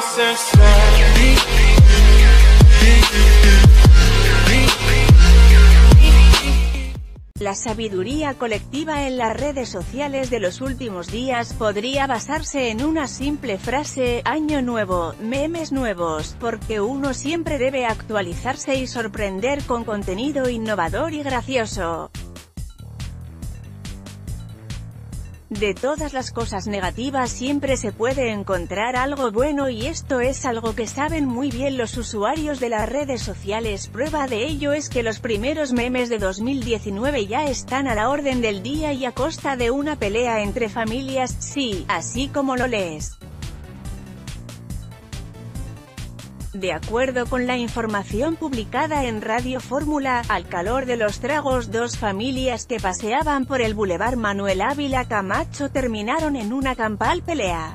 La sabiduría colectiva en las redes sociales de los últimos días podría basarse en una simple frase: año nuevo, memes nuevos, porque uno siempre debe actualizarse y sorprender con contenido innovador y gracioso. De todas las cosas negativas siempre se puede encontrar algo bueno, y esto es algo que saben muy bien los usuarios de las redes sociales. Prueba de ello es que los primeros memes de 2019 ya están a la orden del día y a costa de una pelea entre familias, sí, así como lo lees. De acuerdo con la información publicada en Radio Fórmula, al calor de los tragos, dos familias que paseaban por el Boulevard Manuel Ávila Camacho terminaron en una campal pelea.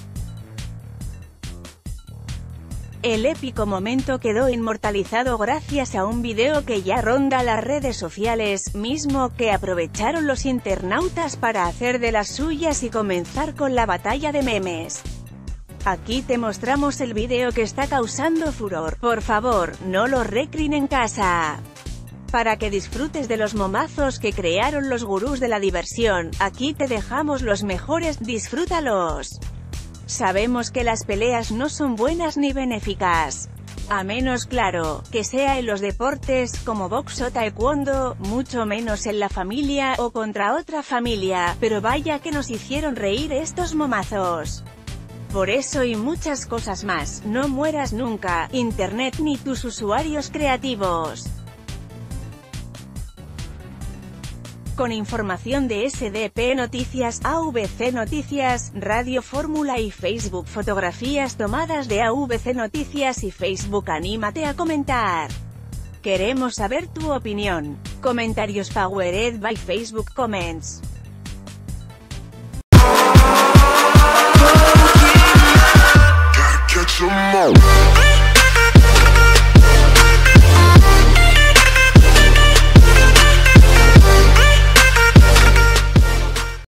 El épico momento quedó inmortalizado gracias a un video que ya ronda las redes sociales, mismo que aprovecharon los internautas para hacer de las suyas y comenzar con la batalla de memes. Aquí te mostramos el video que está causando furor. Por favor, no lo recreen en casa. Para que disfrutes de los momazos que crearon los gurús de la diversión, aquí te dejamos los mejores, disfrútalos. Sabemos que las peleas no son buenas ni benéficas. A menos, claro, que sea en los deportes, como box o taekwondo, mucho menos en la familia, o contra otra familia, pero vaya que nos hicieron reír estos momazos. Por eso y muchas cosas más, no mueras nunca, Internet ni tus usuarios creativos. Con información de SDP Noticias, AVC Noticias, Radio Fórmula y Facebook. Fotografías tomadas de AVC Noticias y Facebook. Anímate a comentar. Queremos saber tu opinión. Comentarios powered by Facebook Comments.